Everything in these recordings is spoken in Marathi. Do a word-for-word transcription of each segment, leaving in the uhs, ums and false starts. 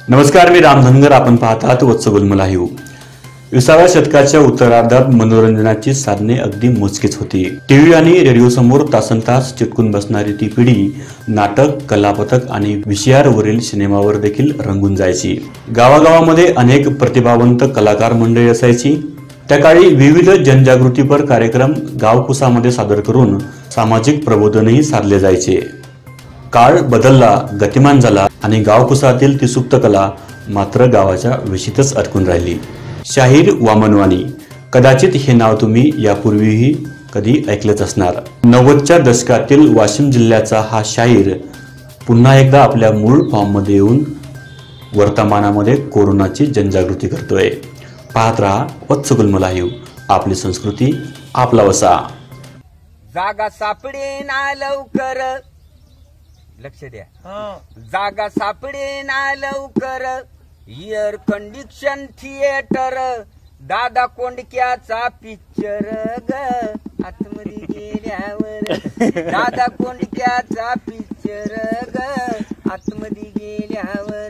नमस्कार, मी राम धनगर. आपण पाहतात वत्सगुल्म लाईव्ह. विसाव्या शतकाच्या उत्तरार्धात मनोरंजनाची साधने अगदी मोजकीच होती. टीव्ही आणि रेडिओ समोर तासनतास चिटकून बसणारी ती पिढी नाटक, कलापथक आणि व्हीसीआर वरील सिनेमावर देखील रंगून जायची. गावागावामध्ये अनेक प्रतिभावंत कलाकार मंडळी असायची. त्या काळी विविध जनजागृतीपर कार्यक्रम गावकुसामध्ये सादर करून सामाजिक प्रबोधनही साधले जायचे. काळ बदलला, गतिमान झाला आणि गावकुसातील ती सुप्त कला मात्र गावाच्या वेशीतच अडकून राहिली. शाहीर वामनवाणी, कदाचित हे नाव तुम्ही यापूर्वीही कधी ऐकलंच असणार. नव्वदच्या दशकातील वाशिम जिल्ह्याचा हा शाहीर पुन्हा एकदा आपल्या मूळ फॉर्ममध्ये येऊन वर्तमानामध्ये कोरोनाची जनजागृती करतोय. पाहत रहा वत्सगुल्म लाईव्ह. आपली संस्कृती, आपला वसा. जागा सापडे ना लवकर, लक्ष द्या. जागा सापडे ना लवकर, एअर कंडिशन थिएटर, दादा कोंडक्याचा पिक्चर ग आतमध्ये गेल्यावर, दादा कोंडक्याचा पिक्चर ग आतमध्ये गेल्यावर.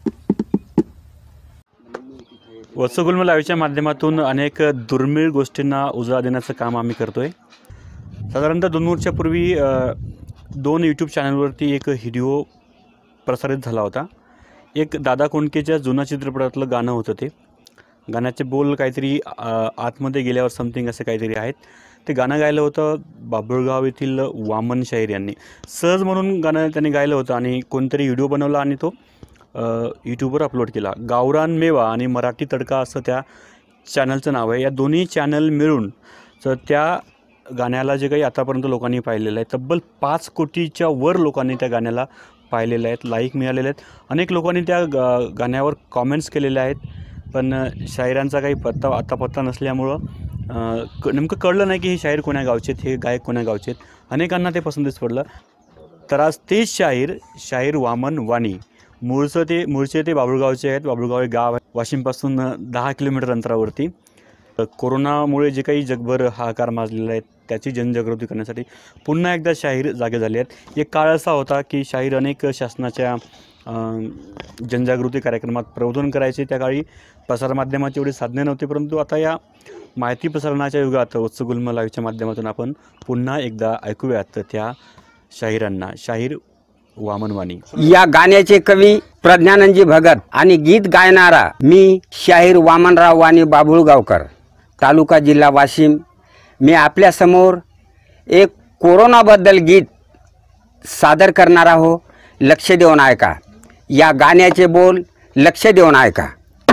वत्सगुल्म लाईव्हच्या माध्यमातून अनेक दुर्मिळ गोष्टींना उजाळा देण्याचं काम आम्ही करतोय. साधारणतः दोन वर्षापूर्वी दोन यूट्यूब चॅनलवरती एक व्हिडिओ प्रसारित झाला होता. एक दादा कोंडकेच्या जुना चित्रपटातलं गाणं होतं. ते गाण्याचे बोल काहीतरी आतमध्ये गेल्यावर समथिंग असे काहीतरी आहेत. ते गाणं गायलं होतं बाभुळगाव येथील वामन शाहीर यांनी. सहज म्हणून गाणं त्यांनी गायलं होतं आणि कोणतरी व्हिडिओ बनवला आणि तो यूट्यूबवर अपलोड केला. गावरान मेवा आणि मराठी तडका असं त्या चॅनलचं नाव आहे. या दोन्ही चॅनल मिळून तर त्या गाण्याला जे काही आतापर्यंत लोकांनी पाहिलेलं आहे, तब्बल पाच कोटीच्या वर लोकांनी त्या गाण्याला पाहिलेले आहेत, लाईक मिळालेले आहेत. अनेक लोकांनी त्या गा गाण्यावर कॉमेंट्स केलेल्या आहेत. पण शाहिरांचा काही पत्ता आता पत्ता नसल्यामुळं क नेमकं कळलं नाही की हे शाहीर कोण्या गावचे आहेत, हे गायक कोण्या गावचे आहेत. अनेकांना ते पसंतीस पडलं. तर आज तेच शाहीर शाहीर वामन वाणी, मूळचं ते मूळचे ते बाभुळगावचे आहेत. बाभुळगाव हे गाव आहे वाशिमपासून दहा किलोमीटर अंतरावरती. कोरोनामुळे जे काही जगभर हाहाकार माजलेला आहे त्याची जनजागृती करण्यासाठी पुन्हा एकदा शाहीर जागे झाले आहेत. एक काळ असा होता की शाहीर अनेक शासनाच्या जनजागृती कार्यक्रमात प्रबोधन करायचे. त्या काळी प्रसारमाध्यमाची एवढी साधने नव्हती, परंतु आता या माहिती प्रसारणाच्या युगात वत्सगुल्म लाईव्हच्या माध्यमातून आपण पुन्हा एकदा ऐकूयात त्या शाहिरांना. शाहीर वामनवाणी. या गाण्याचे कवी प्रज्ञानंदजी भगत आणि गीत गायणारा मी शाहीर वामनराव वाणी बाभुळगावकर, तालुका जिल्हा वाशिम. मी आपल्यासमोर एक कोरोनाबद्दल गीत सादर करणार आहो. लक्ष देऊन ऐका. या गाण्याचे बोल लक्ष देऊन ऐका.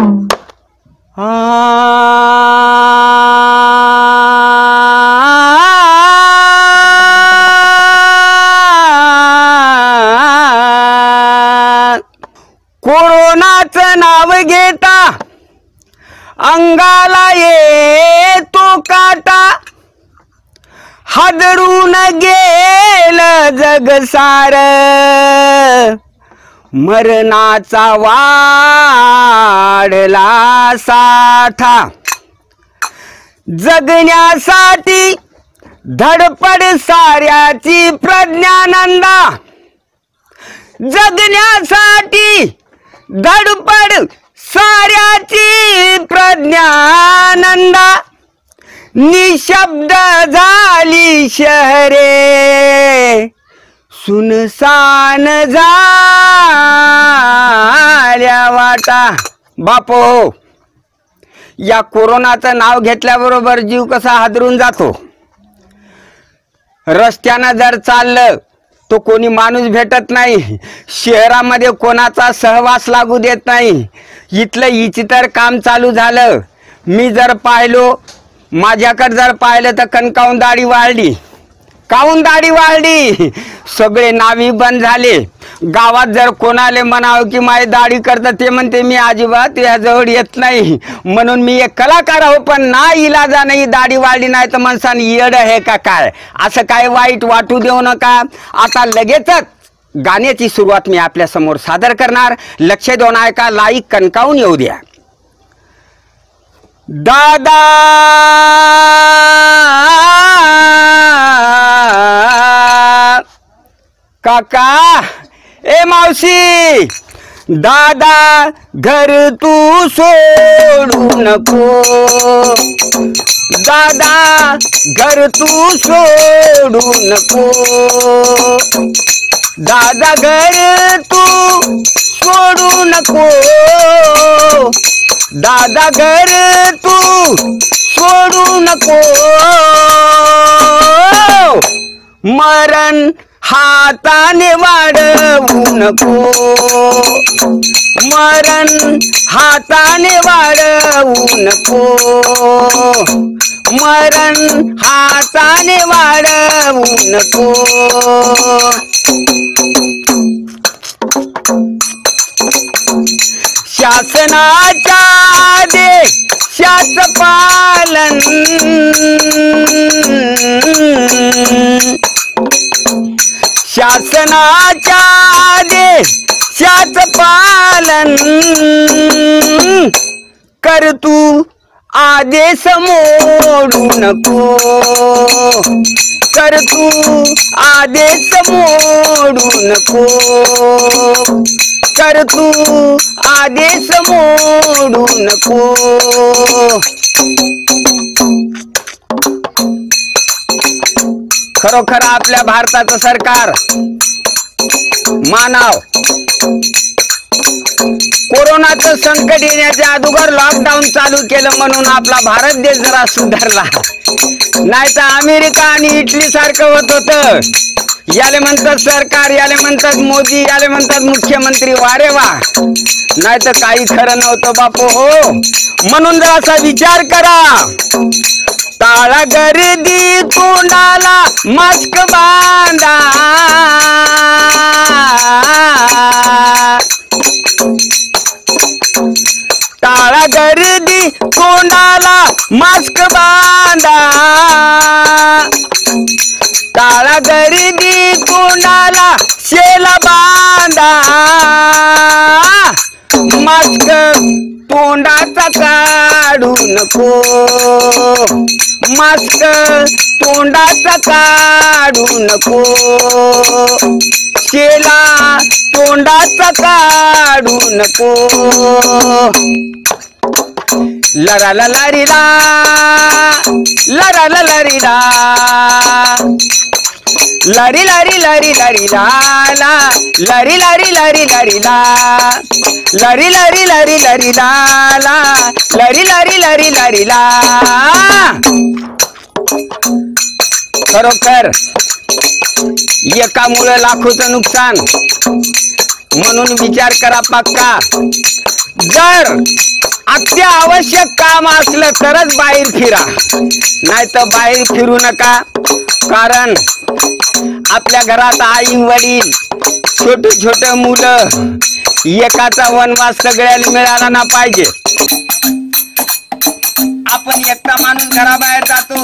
कोरोनाचं नाव घेता अंगाला येतो काटा, हादरून गेलं जग सार, मरणाचा वाढला साठा. जगण्यासाठी धडपड साऱ्याची प्रज्ञानंदा, जगण्यासाठी धडपड साऱ्याची प्रज्ञानंदा. निशब्द झाली शहरे, सुनसान झाल्या वाटा. बापो, या कोरोनाचं नाव घेतल्याबरोबर जीव कसा हादरून जातो. रस्त्यानं जर चाललं तो कोणी माणूस भेटत नाही. शहरामध्ये कोणाचा सहवास लागू देत नाही. इथलं इचितर काम चालू झालं. मी जर पाहिलो, माझ्याकडे जर पाहिलं तर कणकावून दाढी वाढली, काऊन दाढी वाढली. सगळे नावी बंद झाले. गावात जर कोणाले म्हणावं की माझी दाढी करतं, ते म्हणते मी अजिबात याजवळ येत नाही. म्हणून मी एक कलाकार आहो, पण ना इलाजाने ही दाढी वाढली नाही तर माणसाने येड आहे का काय. असं काय वाईट वाटू देऊ नका. आता लगेचच गाण्याची सुरुवात मी आपल्या समोर सादर करणार. लक्ष देऊन ऐका. लाईक कणकावून येऊ द्या. दादा काका ए मावशी दादा घर तू सोडू नको, दादा घर तू सोडू नको, दादा घर तू सोडू नको, दादा घर तू सोडू नको, मरण हाताने वाढवू नको, मरण हाताने वाढवू नको, मरण हाताने वाढवू नको. शासनाच्या आदेशाचं पालन, शासनाच्या आदेशाचं पालन कर तू, आदेश मोडू नको, कर तू आदेश मोडू नको, कर तू आदेश मोडू नको. खरोखर आपल्या भारताचं सरकार मानव कोरोनाचं संकट येण्याच्या अगोदर लॉकडाऊन चालू केलं म्हणून आपला भारत देश जरा सुधारला, नाही तर अमेरिका आणि इटली सारखं होत होतं. याले म्हणतात सरकार, याले म्हणतात मोदी, याले म्हणतात मुख्यमंत्री, वारे वा, नाही तर काही खरं नव्हतं बापू हो. म्हणून जर असा विचार करा, टाळा गर्दी, तोंडाला मास्क बांधा, टाळा गर्दी, तोंडाला मास्क बांधा, टाळा गर्दी, तोंडाला शेला बांधा, मास्क तोंडाचा काढू नको, मास्क तोंडाचा काढू नको, शेला तोंडाचा काढू नको. लरा ला लरी ला, लरा ला लरी ला, लरी लरी लरी लरी ला ला, लरी लरी लरी लरी ला, लरी लरी लरी लरी ला ला, लरी लरी लरी लरी ला. खरोखर एकामुळे लाखोचं नुकसान, म्हणून विचार करा पक्का. जर अत्य आवश्यक काम असलं तरच बाहेर फिरा, नाही तर बाहेर फिरू नका. कारण आपल्या घरात आई वडील, छोटे छोटे मुलं, एकाचा वनवास सगळ्याला मिळाला ना पाहिजे. आपण एकटा माणूस घराबाहेर जातो,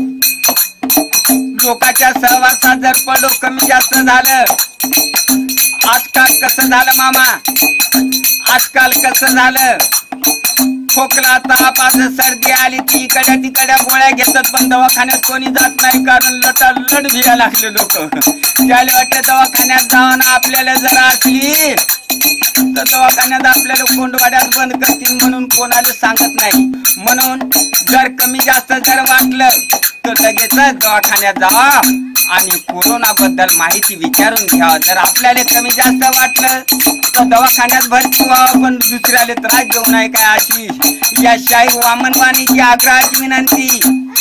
लोकांच्या सहवासात जर पडलो, कमी जास्त झालं. आजकाल कसं झालं मामा, आजकाल कसं झालं, खोकला, ताप, असं सर्दी आली ती इकडे तिकडे गोळ्या घेतात, पण दवाखान्यात कोणी जात नाही. कारण लटालट भिया लागले लोक. त्याला वाटतं दवाखान्यात जाऊन आपल्याला जर असली तर दवाखान्यात आपल्याला कोंडवाड्यात बंद करतील, म्हणून कोणाला सांगत नाही. म्हणून जर कमी जास्त जर वाटलं तर लगेच दवाखान्यात जावा आणि कोरोना बद्दल माहिती विचारून घ्या. जर आपल्याला कमी जास्त वाटलं तर दवाखान्यात भरती व्हावं, पण दुसऱ्याला त्रास देऊ नये काय, अशी या शाही वामनवाणीची आग्रहाची विनंती.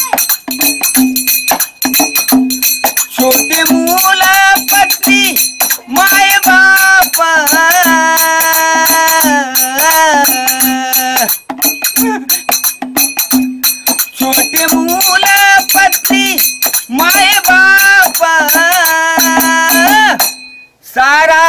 छोटे मूल, पत्नी, माय बाप, छोटे मूल, पत्नी, माय बाप, सारा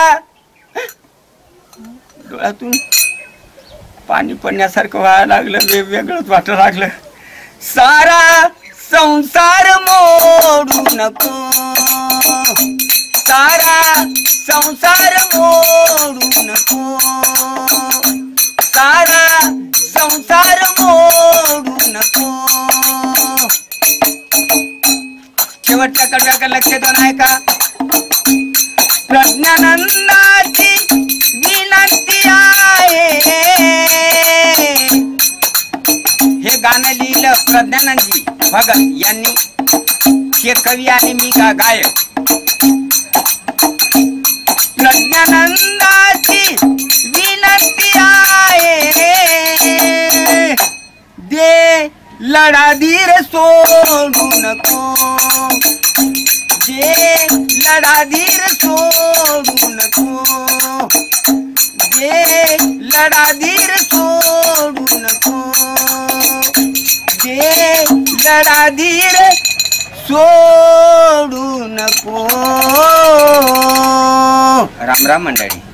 डोळ्यातून पाणी पडण्यासारखं व्हायला लागलं, वेगवेगळंच वाटायला लागलं. सारा संसार मोडू नको, सारा संसार मोडू नको, सारा संसार मोडू नको. शेवटच्या कडव्याकडे लक्ष देऊन आहे का. प्रज्ञानंदाची विनंती लिहिलं प्रज्ञानंदजी भगत यांनी. हे कवी आणि मी गा गायक. प्रज्ञानंदाची विनंती आहे, दे लढा धीर सोडू नको, दे लढा धीर सोडू नको, दे लढा धीर सोडू नको, दे लढा धीर सोडू नको. राम राम मंडळी.